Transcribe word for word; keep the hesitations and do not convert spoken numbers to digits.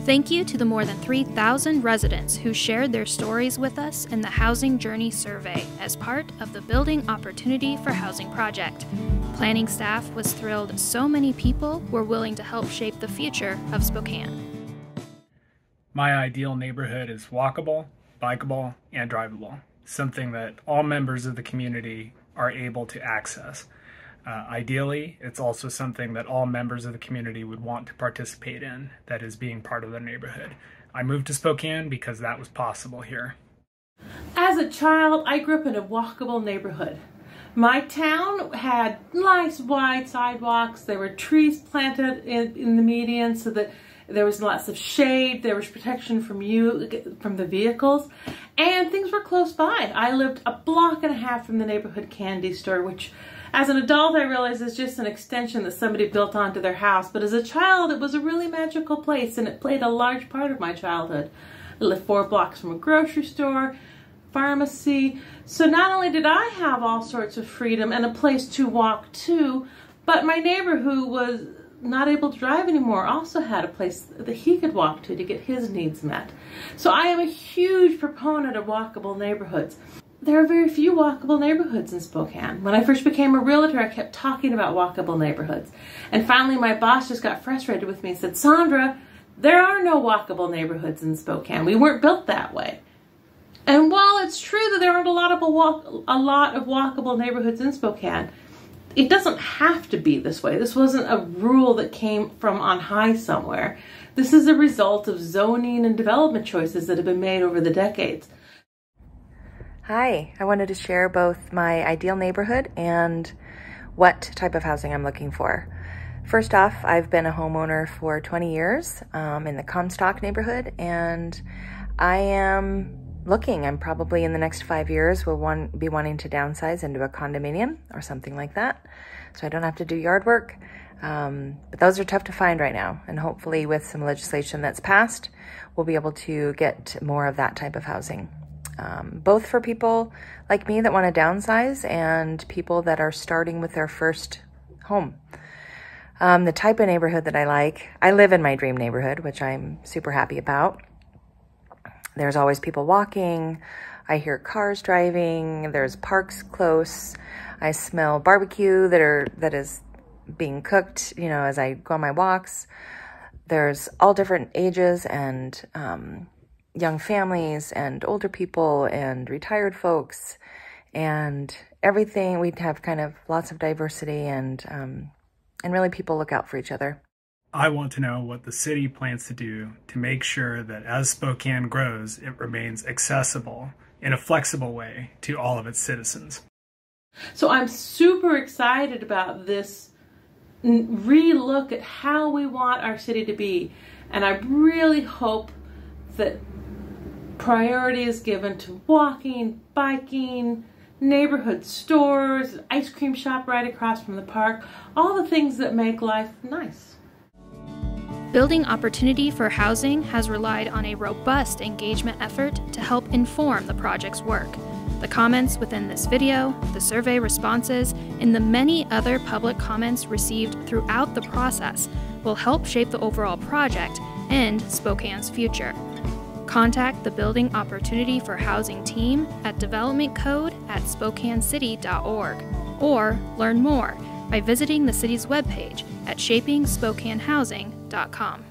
Thank you to the more than three thousand residents who shared their stories with us in the Housing Journey Survey as part of the Building Opportunity for Housing project. Planning staff was thrilled so many people were willing to help shape the future of Spokane. My ideal neighborhood is walkable, bikeable, and drivable, something that all members of the community are able to access. Uh, ideally, it's also something that all members of the community would want to participate in, that is being part of their neighborhood. I moved to Spokane because that was possible here. As a child, I grew up in a walkable neighborhood. My town had nice wide sidewalks. There were trees planted in, in the median so that there was lots of shade. There was protection from you, from the vehicles, and things were close by. I lived a block and a half from the neighborhood candy store, which as an adult I realize is just an extension that somebody built onto their house. But as a child, it was a really magical place, and it played a large part of my childhood. I lived four blocks from a grocery store, pharmacy. So not only did I have all sorts of freedom and a place to walk to, but my neighbor who was not able to drive anymore also had a place that he could walk to to get his needs met. So I am a huge proponent of walkable neighborhoods. There are very few walkable neighborhoods in Spokane. When I first became a realtor, I kept talking about walkable neighborhoods. And finally my boss just got frustrated with me and said, "Sandra, there are no walkable neighborhoods in Spokane. We weren't built that way." And while it's true that there aren't a lot of, walk, a lot of walkable neighborhoods in Spokane, it doesn't have to be this way. This wasn't a rule that came from on high somewhere. This is a result of zoning and development choices that have been made over the decades. Hi, I wanted to share both my ideal neighborhood and what type of housing I'm looking for. First off, I've been a homeowner for twenty years um, in the Comstock neighborhood, and I am looking. I'm probably in the next five years will want, be wanting to downsize into a condominium or something like that, so I don't have to do yard work. Um, but those are tough to find right now, and hopefully with some legislation that's passed, we'll be able to get more of that type of housing. Um, both for people like me that want to downsize and people that are starting with their first home. Um, the type of neighborhood that I like, I live in my dream neighborhood, which I'm super happy about. There's always people walking. I hear cars driving. There's parks close. I smell barbecue that are that is being cooked, you know, as I go on my walks. There's all different ages and um, young families and older people and retired folks and everything. We'd have kind of lots of diversity, and um, and really people look out for each other. I want to know what the city plans to do to make sure that as Spokane grows, it remains accessible in a flexible way to all of its citizens. So I'm super excited about this re-look at how we want our city to be, and I really hope that priority is given to walking, biking, neighborhood stores, an ice cream shop right across from the park, all the things that make life nice. Building Opportunity for Housing has relied on a robust engagement effort to help inform the project's work. The comments within this video, the survey responses, and the many other public comments received throughout the process will help shape the overall project and Spokane's future. Contact the Building Opportunity for Housing team at DevelopmentCode at Spokane City dot org, or learn more by visiting the city's webpage at Shaping Spokane Housing dot com.